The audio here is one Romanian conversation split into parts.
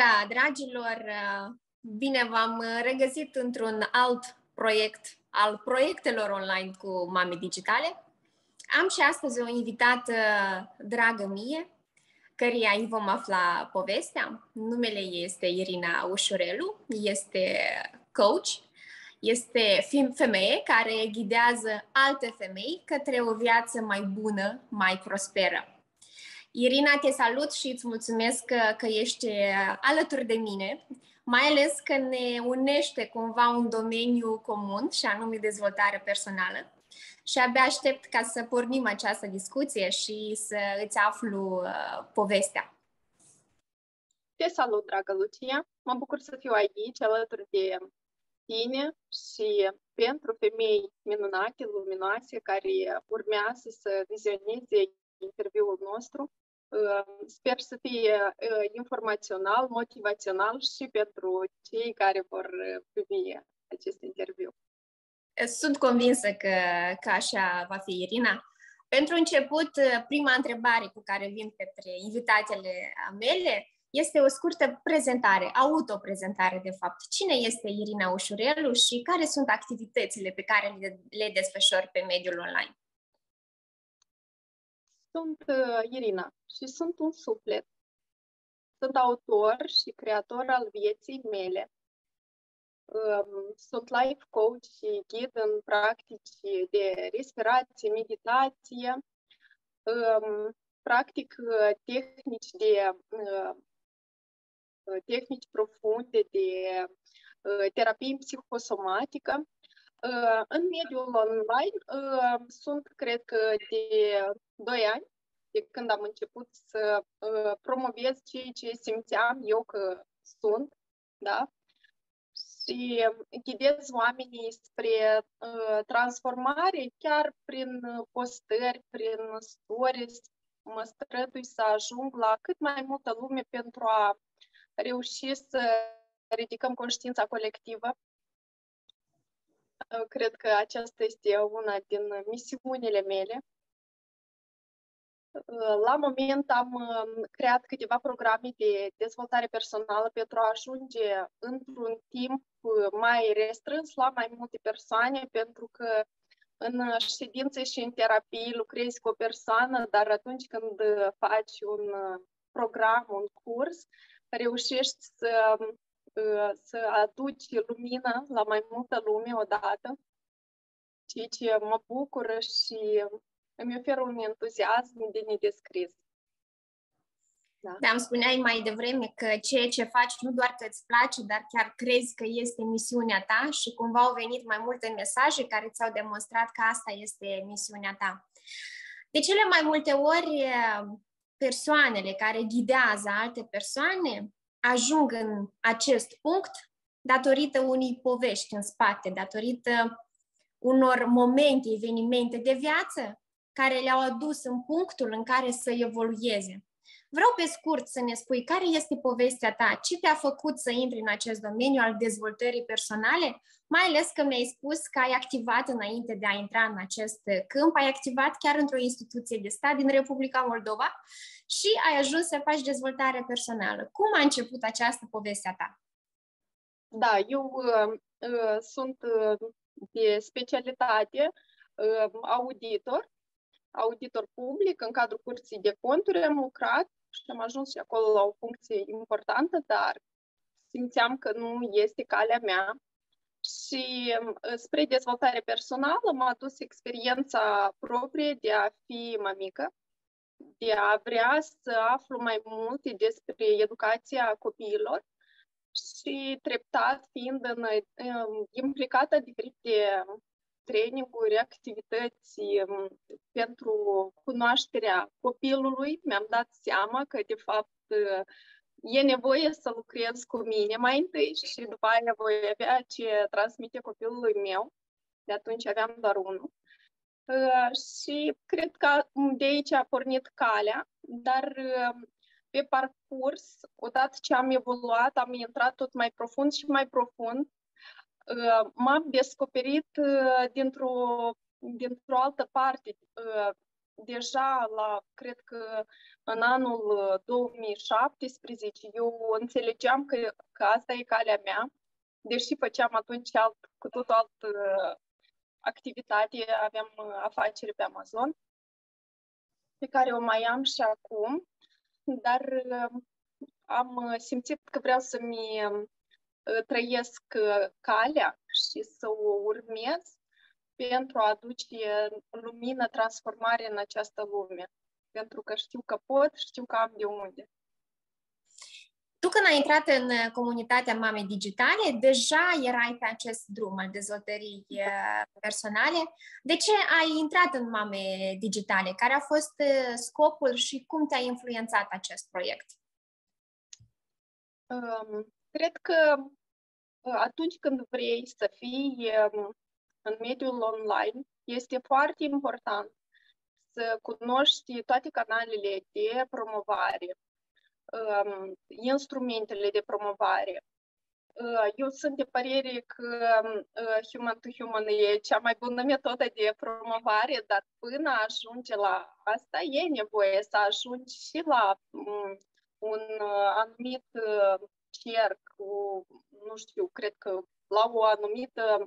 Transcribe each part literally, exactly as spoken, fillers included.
seara, dragilor! Bine v-am regăsit într-un alt proiect al proiectelor online cu Mame Digitale. Am și astăzi o invitată dragă mie, căreia îi vom afla povestea. Numele ei este Irina Ușurelu, este coach, este femeie care ghidează alte femei către o viață mai bună, mai prosperă. Irina, te salut și îți mulțumesc că, că ești alături de mine, mai ales că ne unește cumva un domeniu comun și anume dezvoltare personală. Și abia aștept ca să pornim această discuție și să îți aflu uh, povestea. Te salut, dragă Lucia! Mă bucur să fiu aici, alături de tine și pentru femei minunate, luminoase, care urmează să vizioneze interviul nostru. Sper să fie informațional, motivațional și pentru cei care vor privi acest interviu. Sunt convinsă că, că așa va fi, Irina. Pentru început, prima întrebare cu care vin către invitatele mele este o scurtă prezentare, autoprezentare de fapt. Cine este Irina Ușurelu și care sunt activitățile pe care le, le desfășori pe mediul online? Sunt uh, Irina și sunt un suflet. Sunt autor și creator al vieții mele. Um, sunt life coach și ghid în practici de respirație, meditație, um, practic uh, tehnici de uh, tehnici profunde de uh, terapie psihosomatică. Uh, în mediul online uh, sunt, cred că, de doi ani, de când am început să uh, promovez ceea ce simțeam eu că sunt, da? Și ghidez oamenii spre uh, transformare chiar prin postări, prin stories. Mă strădui să ajung la cât mai multă lume pentru a reuși să ridicăm conștiința colectivă. Cred că aceasta este una din misiunile mele. La moment am creat câteva programe de dezvoltare personală pentru a ajunge într-un timp mai restrâns la mai multe persoane, pentru că în ședințe și în terapie lucrezi cu o persoană, dar atunci când faci un program, un curs, reușești să, să aduci lumină la mai multă lume odată, ceea ce mă bucură și îmi oferă un entuziasm de nedescris. Da. Da, îmi spuneai mai devreme că ceea ce faci nu doar că îți place, dar chiar crezi că este misiunea ta și cumva au venit mai multe mesaje care ți-au demonstrat că asta este misiunea ta. De cele mai multe ori, persoanele care ghidează alte persoane ajung în acest punct datorită unei povești în spate, datorită unor momente, evenimente de viață care le-au adus în punctul în care să evolueze. Vreau pe scurt să ne spui care este povestea ta, ce te-a făcut să intri în acest domeniu al dezvoltării personale, mai ales că mi-ai spus că ai activat înainte de a intra în acest câmp, ai activat chiar într-o instituție de stat din Republica Moldova și ai ajuns să faci dezvoltare personală. Cum a început această poveste a ta? Da, eu uh, uh, sunt uh, de specialitate uh, auditor, auditor public în cadrul Curții de Conturi am lucrat și am ajuns și acolo la o funcție importantă, dar simțeam că nu este calea mea. Și spre dezvoltare personală m-a dus experiența proprie de a fi mămică, de a vrea să aflu mai multe despre educația copiilor și treptat fiind în, implicată în diferite traininguri, activități pentru cunoașterea copilului, mi-am dat seama că, de fapt, e nevoie să lucrez cu mine mai întâi și după aia voi avea ce transmite copilului meu. De atunci aveam doar unul. Și cred că de aici a pornit calea, dar pe parcurs, odată ce am evoluat, am intrat tot mai profund și mai profund. M-am descoperit dintr-o, dintr-o altă parte. deja la, cred că în anul două mii șaptesprezece, eu înțelegeam că, că asta e calea mea, deși făceam atunci alt, cu tot altă activitate, aveam afaceri pe Amazon, pe care o mai am și acum, dar am simțit că vreau să-mi trăiesc calea și să o urmez pentru a aduce lumină, transformare în această lume. Pentru că știu că pot, știu că am de unde. Tu când ai intrat în comunitatea Mame Digitale, deja erai pe acest drum al dezvoltării personale. De ce ai intrat în Mame Digitale? Care a fost scopul și cum te-a influențat acest proiect? Um, cred că atunci când vrei să fii în mediul online, este foarte important să cunoști toate canalele de promovare, instrumentele de promovare. Eu sunt de părere că human-to-human e cea mai bună metodă de promovare, dar până ajunge la asta e nevoie să ajungi și la un anumit cerc, nu știu, cred că la o anumită,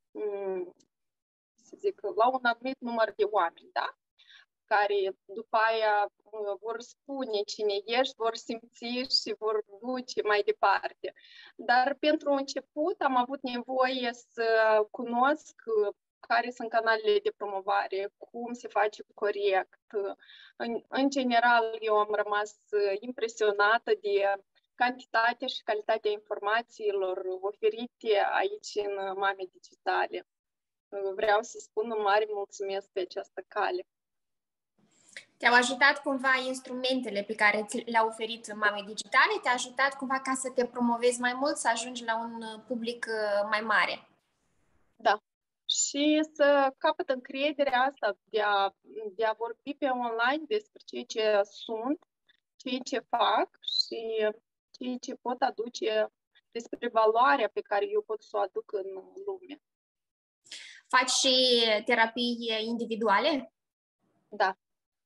să zic, la un anumit număr de oameni, da? Care după aia vor spune cine ești, vor simți și vor duce mai departe. Dar pentru început am avut nevoie să cunosc care sunt canalele de promovare, cum se face corect. În, în general, eu am rămas impresionată de cantitatea și calitatea informațiilor oferite aici în Mame Digitale. Vreau să spun un mare mulțumesc pe această cale. Te-au ajutat cumva instrumentele pe care le-au oferit Mame Digitale? Te-a ajutat cumva ca să te promovezi mai mult, să ajungi la un public mai mare? Da. Și să capăt încrederea asta de a, de a vorbi pe online despre ceea ce sunt, ceea ce fac și ceea ce pot aduce, despre valoarea pe care eu pot să o aduc în lume. Faci și terapii individuale? Da.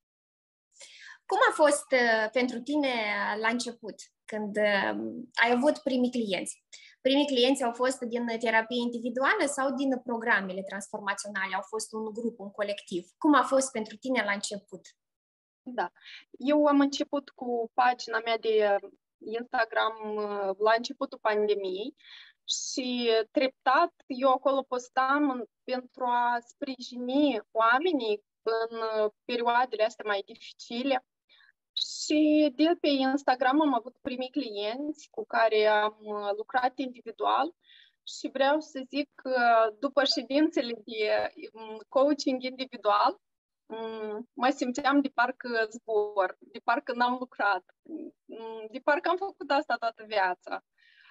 Cum a fost pentru tine la început, când ai avut primii clienți? Primii clienți au fost din terapie individuală sau din programele transformaționale? Au fost un grup, un colectiv? Cum a fost pentru tine la început? Da. Eu am început cu pagina mea de Instagram la începutul pandemiei și treptat eu acolo postam pentru a sprijini oamenii în perioadele astea mai dificile. Și de pe Instagram am avut primii clienți cu care am lucrat individual și vreau să zic că după ședințele de coaching individual mă simțeam de parcă zbor, de parcă n-am lucrat, de parcă am făcut asta toată viața,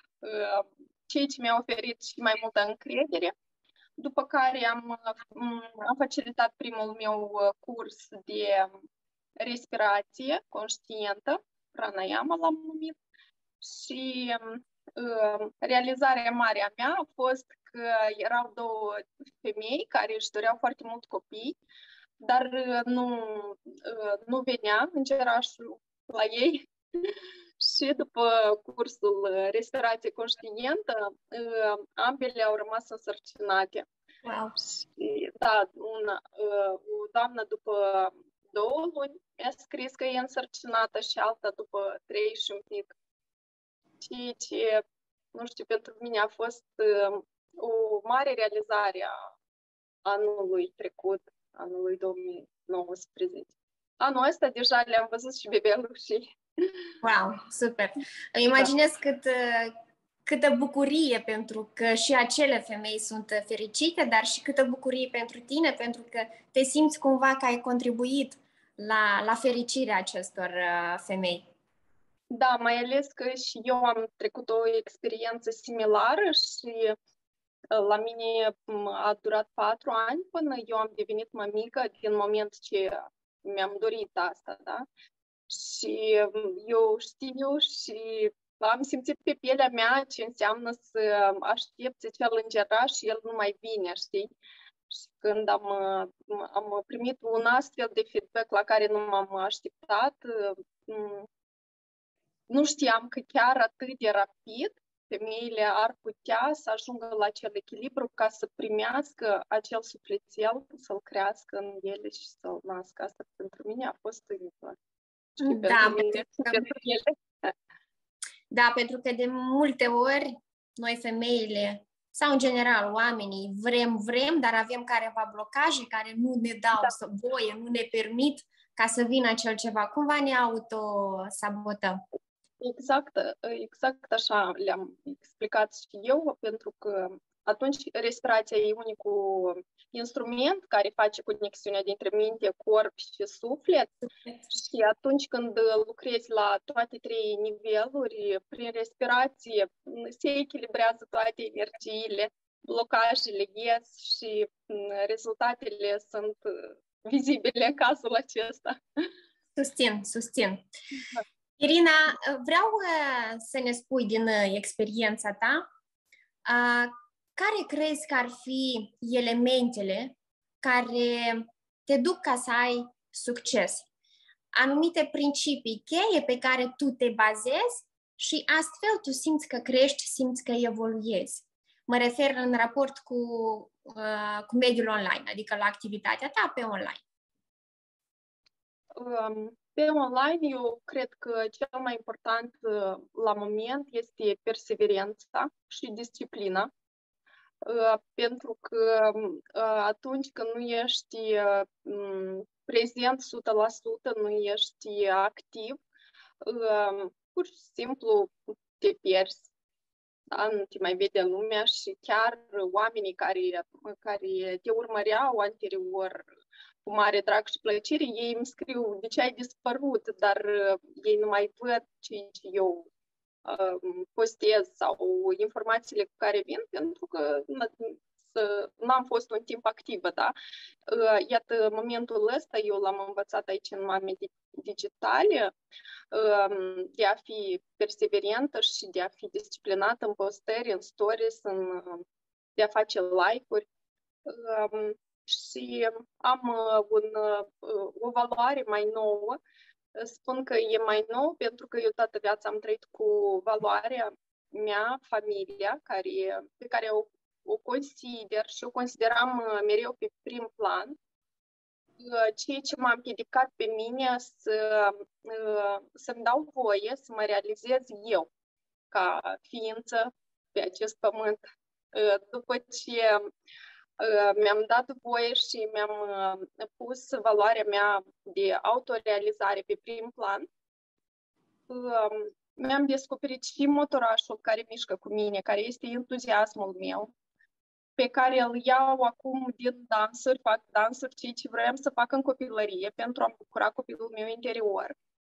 ceea ce mi-a oferit și mai multă încredere. După care am, am facilitat primul meu curs de respirație conștientă, pranayama l-am numit, și uh, realizarea mare a mea a fost că erau două femei care își doreau foarte mult copii, dar uh, nu, uh, nu venea îngerașul la ei. Și după cursul respirație conștientă, uh, ambele au rămas însărcinate. Wow. Și, da, una, uh, o doamnă după două luni mi-a scris că e însărcinată și alta după trei și un pic. Ceea ce, nu știu, pentru mine a fost uh, o mare realizare a anului trecut, anului două mii nouăsprezece. Anul ăsta deja le-am văzut și bebelușii. Wow, super! Îmi imaginez da. cât, câtă bucurie, pentru că și acele femei sunt fericite, dar și câtă bucurie pentru tine, pentru că te simți cumva că ai contribuit la, la fericirea acestor femei. Da, mai ales că și eu am trecut o experiență similară și la mine a durat patru ani până eu am devenit mămică, din moment ce mi-am dorit asta, da? Și eu știu și am simțit pe pielea mea ce înseamnă să aștepți acel îngeraș și el nu mai vine, știi? Și când am, am primit un astfel de feedback la care nu m-am așteptat, nu știam că chiar atât de rapid femeile ar putea să ajungă la acel echilibru ca să primească acel sufletel, să-l crească în ele și să-l nască. Asta pentru mine a fost uimitor. Da, pentru, mine, că, pentru ele. Da, pentru că de multe ori noi femeile sau în general oamenii vrem, vrem, dar avem careva blocaje care nu ne dau da. să voie, nu ne permit ca să vină acel ceva. Cumva ne auto-sabotăm. Exact, exact așa le-am explicat și eu, pentru că atunci respirația e unicul instrument care face conexiunea dintre minte, corp și suflet. Și atunci când lucrezi la toate trei niveluri, prin respirație se echilibrează toate energiile, blocajele ies și rezultatele sunt vizibile în cazul acesta. Susțin, susțin. Irina, vreau uh, să ne spui din uh, experiența ta, uh, care crezi că ar fi elementele care te duc ca să ai succes? Anumite principii cheie pe care tu te bazezi și astfel tu simți că crești, simți că evoluezi. Mă refer în raport cu, uh, cu mediul online, adică la activitatea ta pe online. Um. Pe online, eu cred că cel mai important la moment este perseverența și disciplina, pentru că atunci când nu ești prezent o sută la sută, nu ești activ, pur și simplu te pierzi, da? Nu te mai vede lumea și chiar oamenii care, care te urmăreau anterior cu mare drag și plăcere, ei îmi scriu de ce ai dispărut, dar uh, ei nu mai văd ceea ce eu uh, postez sau informațiile cu care vin, pentru că n-am fost un timp activă, da? Uh, iată, momentul ăsta eu l-am învățat aici în Mame Digitale, uh, de a fi perseverentă și de a fi disciplinată în postări, în stories, în, de a face like-uri. Uh, Și am un, o valoare mai nouă. Spun că e mai nou pentru că eu toată viața am trăit cu valoarea mea, familia, care, pe care o, o consider și o consideram mereu pe prim plan. Ceea ce m-a împiedicat pe mine să, să-mi dau voie să mă realizez eu ca ființă pe acest pământ. După ce mi-am dat voie și mi-am pus valoarea mea de autorealizare pe prim plan, mi-am descoperit și motorașul care mișcă cu mine, care este entuziasmul meu, pe care îl iau acum din dansuri, fac dansuri, ceea ce vreau să fac în copilărie pentru a bucura copilul meu interior.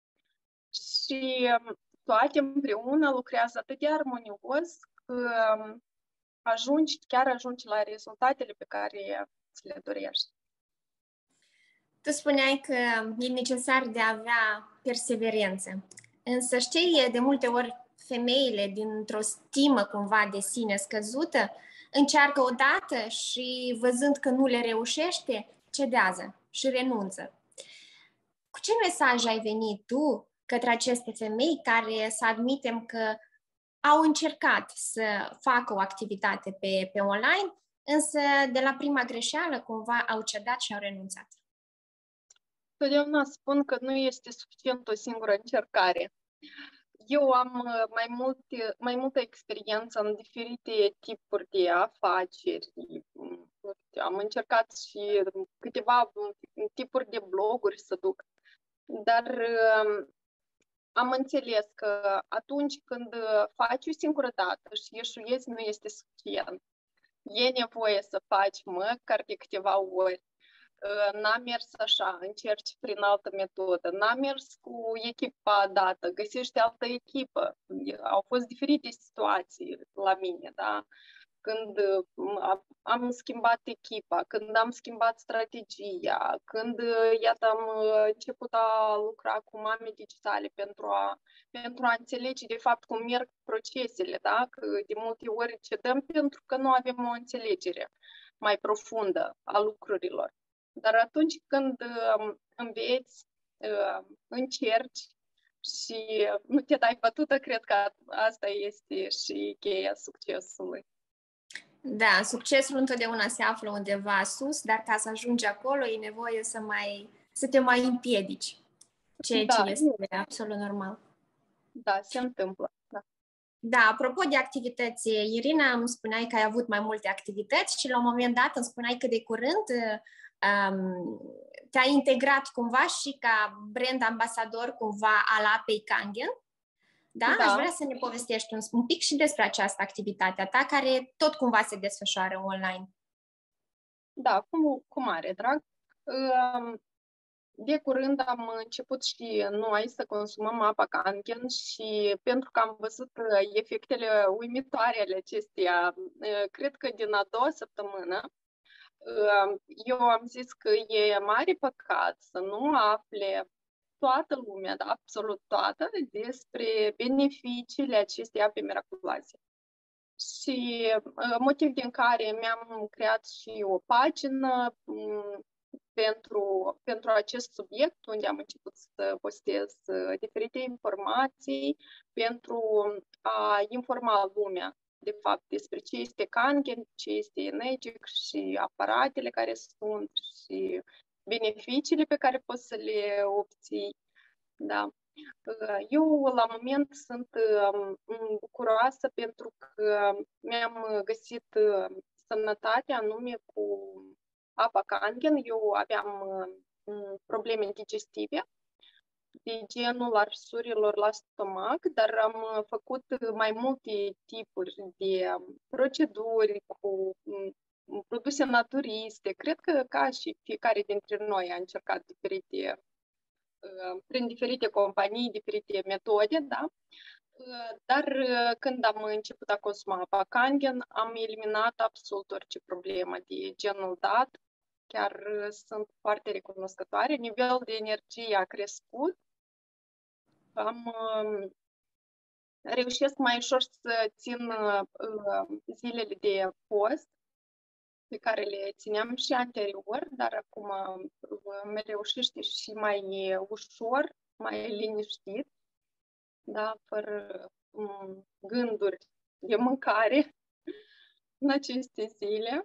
Și toate împreună lucrează atât de armonios că ajungi, chiar ajungi la rezultatele pe care ți le dorești. Tu spuneai că e necesar de a avea perseverență. Însă știi, de multe ori femeile dintr-o stimă cumva de sine scăzută încearcă odată și văzând că nu le reușește, cedează și renunță. Cu ce mesaj ai venit tu către aceste femei care, să admitem că au încercat să facă o activitate pe, pe online, însă de la prima greșeală cumva au cedat și au renunțat? Totdeauna spun că nu este suficient o singură încercare. Eu am mai, multe, mai multă experiență în diferite tipuri de afaceri. Am încercat și câteva tipuri de bloguri să duc, dar am înțeles că atunci când faci o singură dată și eșuezi, nu este suficient. E nevoie să faci măcar de câteva ori. N-a mers așa, încerci prin altă metodă. N-a mers cu echipa dată, găsești altă echipă. Au fost diferite situații la mine, da? Când am schimbat echipa, când am schimbat strategia, când, iată, am început a lucra cu Mame Digitale pentru a, pentru a înțelege, de fapt, cum merg procesele, da? Că de multe ori cedăm pentru că nu avem o înțelegere. mai profundă a lucrurilor. Dar atunci când uh, înveți, uh, încerci și nu te dai bătută, cred că asta este și cheia succesului. Da, succesul întotdeauna se află undeva sus, dar ca să ajungi acolo e nevoie să, mai, să te mai împiedici, ceea Da, ce este e. absolut normal. Da, se întâmplă. Da. Da, apropo de activități, Irina, îmi spuneai că ai avut mai multe activități și la un moment dat îmi spuneai că de curând um, te-ai integrat cumva și ca brand ambasador cumva al apei Kangen. Da? Da. Aș vrea să ne povestești un, un pic și despre această activitate a ta, care tot cumva se desfășoară online. Da, cu, cu mare drag. De curând am început și noi să consumăm apa Kangen și pentru că am văzut efectele uimitoare ale acesteia, cred că din a doua săptămână, eu am zis că e mare păcat să nu afle toată lumea, da, absolut toată, despre beneficiile acestei ape miraculoase. Și motiv din care mi-am creat și o pagină pentru, pentru acest subiect, unde am început să postez diferite informații pentru a informa lumea, de fapt, despre ce este Kangen, ce este Energic și aparatele care sunt și beneficiile pe care poți să le obții. Da. Eu, la moment, sunt bucuroasă pentru că mi-am găsit sănătatea anume cu apa Kangen. Eu aveam probleme digestive de genul arsurilor la stomac, dar am făcut mai multe tipuri de proceduri cu produse naturiste. Cred că ca și fiecare dintre noi a încercat diferite prin diferite companii, diferite metode, da? Dar când am început a consuma apa Kangen, am eliminat absolut orice problemă de genul dat. Chiar sunt foarte recunoscătoare. Nivelul de energie a crescut. Am reușit mai ușor să țin zilele de post pe care le țineam și anterior, dar acum mi reușește și mai ușor, mai liniștit, da, fără um, gânduri de mâncare în aceste zile.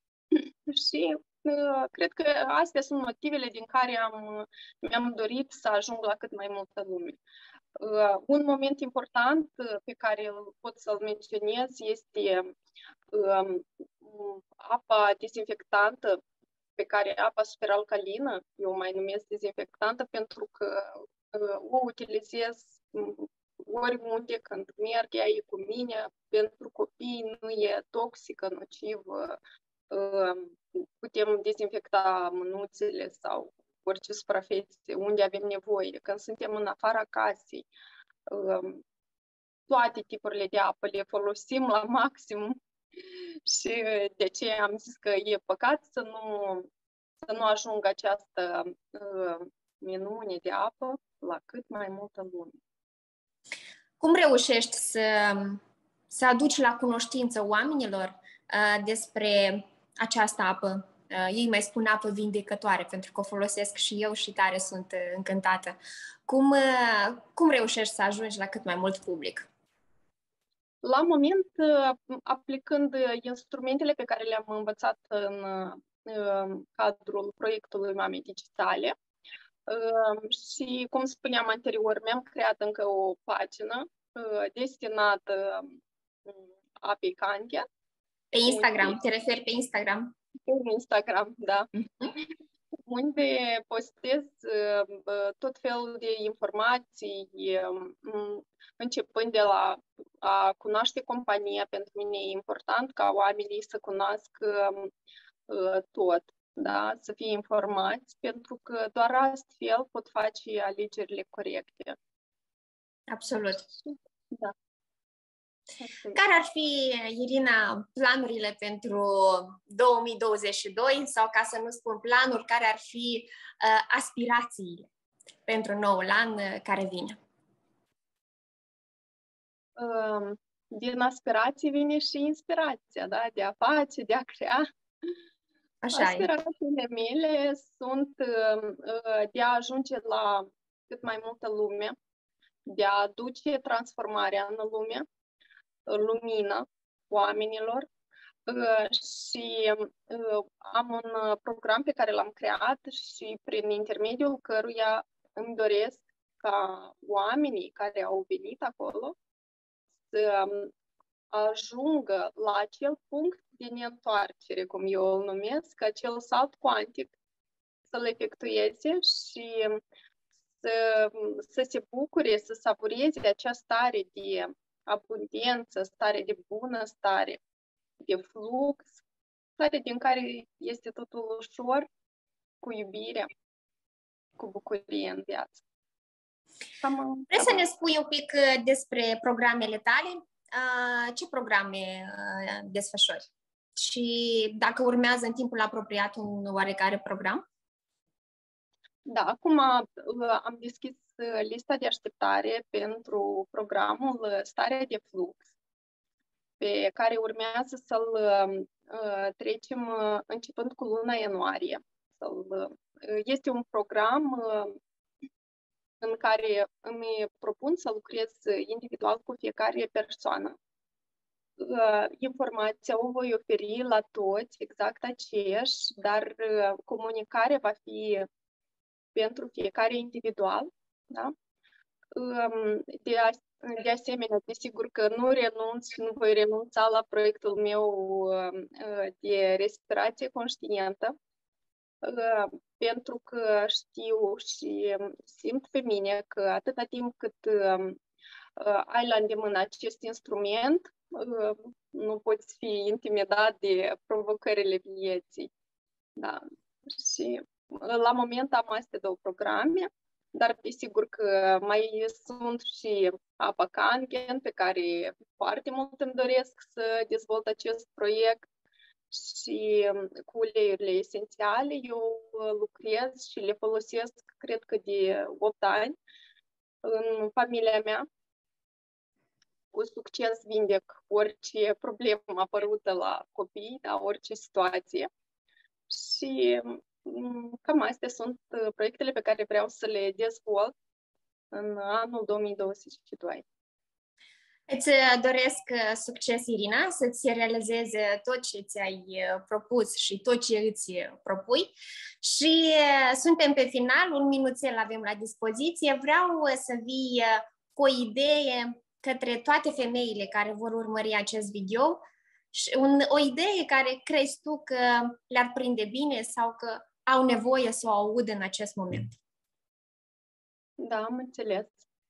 Și uh, cred că astea sunt motivele din care am, mi-am dorit să ajung la cât mai multă lume. Uh, un moment important pe care pot să-l menționez este um, apa dezinfectantă, pe care apa superalcalină, eu mai numesc dezinfectantă pentru că uh, o utilizez oriunde când merg, ea e cu mine, pentru copii nu e toxică, nocivă, uh, putem dezinfecta mânuțele sau orice suprafețe unde avem nevoie, când suntem în afara casei. Uh, toate tipurile de apă le folosim la maximum. Și de ce am zis că e păcat să nu, să nu ajungă această uh, minune de apă la cât mai multă lume. Cum reușești să, să aduci la cunoștință oamenilor uh, despre această apă? Uh, ei mai spun apă vindecătoare, pentru că o folosesc și eu și tare sunt uh, încântată. Cum, uh, cum reușești să ajungi la cât mai mult public? La moment, aplicând instrumentele pe care le-am învățat în, în cadrul proiectului Mame Digitale și, cum spuneam anterior, mi-am creat încă o pagină destinată apei Kangen. Pe Instagram, unde... te referi pe Instagram? Pe Instagram, da. Unde postez tot felul de informații, începând de la a cunoaște compania. Pentru mine e important ca oamenii să cunoască tot, da? Să fie informați, pentru că doar astfel pot face alegerile corecte. Absolut. Da. Care ar fi, Irina, planurile pentru două mii douăzeci și doi sau, ca să nu spun planuri, care ar fi uh, aspirațiile pentru noul an uh, care vine? Uh, din aspirații vine și inspirația, da? De a face, de a crea. Așa Aspirațiile mele sunt de a ajunge la cât mai multă lume, de a aduce transformarea în lume, lumină oamenilor și am un program pe care l-am creat și prin intermediul căruia îmi doresc ca oamenii care au venit acolo să ajungă la acel punct de neîntoarcere, cum eu îl numesc, acel salt cuantic, să-l efectueze și să, să se bucure, să savureze acea stare de abundență, stare de bunăstare, de flux, stare din care este totul ușor, cu iubire, cu bucurie în viață. Cam, Vrei cam... să ne spui un pic despre programele tale? Ce programe desfășori? Și dacă urmează în timpul apropiat un oarecare program? Da, acum am deschis lista de așteptare pentru programul Starea de Flux, pe care urmează să-l trecem începând cu luna ianuarie. Este un program în care îmi propun să lucrez individual cu fiecare persoană. Informația o voi oferi la toți exact aceeași, dar comunicarea va fi pentru fiecare individual. Da? De, a, de asemenea, desigur că nu renunț și nu voi renunța la proiectul meu de respirație conștientă, pentru că știu și simt pe mine că atâta timp cât ai la îndemână acest instrument, nu poți fi intimidat de provocările vieții. Da. Și la moment am astea două programe, dar desigur că mai sunt și Apa Kangen, pe care foarte mult îmi doresc să dezvolt acest proiect, și cu uleiurile esențiale eu lucrez și le folosesc, cred că de opt ani, în familia mea. Cu succes vindec orice problemă apărută la copii, da, orice situație. Și cam astea sunt proiectele pe care vreau să le dezvolt în anul două mii douăzeci și doi. Îți doresc succes, Irina, să-ți realizezi tot ce ți-ai propus și tot ce îți propui. Și suntem pe final, un minuțel avem la dispoziție. Vreau să vii cu o idee către toate femeile care vor urmări acest video, și un, o idee care crezi tu că le-ar prinde bine sau că au nevoie să o audă în acest moment. Da, am înțeles.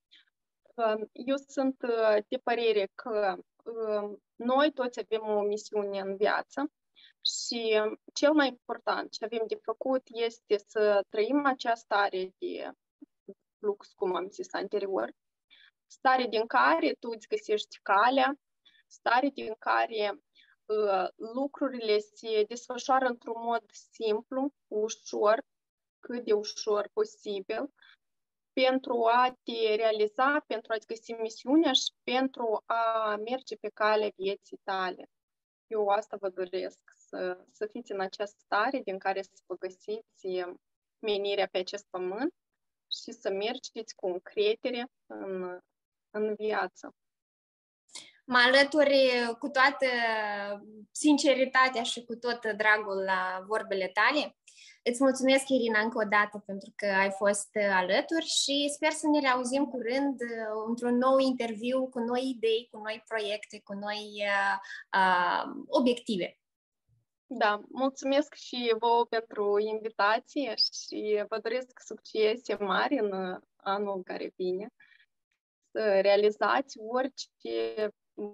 Eu sunt de părere că noi toți avem o misiune în viață și cel mai important ce avem de făcut este să trăim acea stare de flux, cum am zis anterior, stare din care tu îți găsești calea, stare din care uh, lucrurile se desfășoară într-un mod simplu, ușor, cât de ușor posibil, pentru a te realiza, pentru a-ți găsi misiunea și pentru a merge pe calea vieții tale. Eu asta vă doresc, să, să fiți în această stare din care să vă găsiți menirea pe acest pământ și să mergeți cu încredere în, în viață. Mă alături cu toată sinceritatea și cu tot dragul la vorbele tale. Îți mulțumesc, Irina, încă o dată pentru că ai fost alături și sper să ne reauzim curând într-un nou interviu cu noi idei, cu noi proiecte, cu noi uh, obiective. Da, mulțumesc și vouă pentru invitație și vă doresc succese mari în anul care vine. Să realizați orice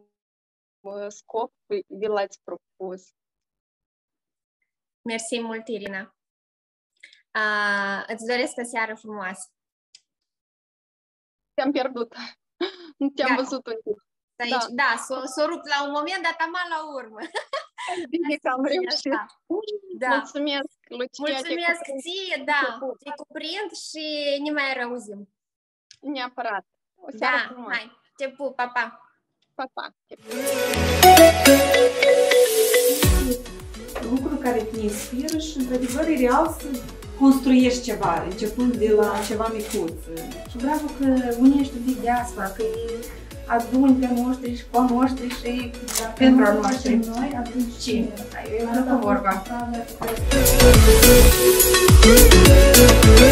scop vi l-ați propus. Mersi mult, Irina. Uh, îți doresc o seară frumoasă. Te-am pierdut. Nu te-am văzut un timp. Aici, da, da s-o, s-o rup la un moment, dar taman la urmă. Bine că am reușit. Da. Mulțumesc, Lucia. Mulțumesc ție, da. Te cuprind și ne mai reauzim. Neapărat. O seară da, frumoasă. Hai, te pup, pa, pa. Pa, pa. Lucru care care te inspiră și, într-adevăr, e real să construiești ceva, începând de la ceva micuț. Și bravo că unești un pic diaspora, că e aduni pe noștri și pe noștri și pentru a noștri. Noi, atunci cine? E vorba.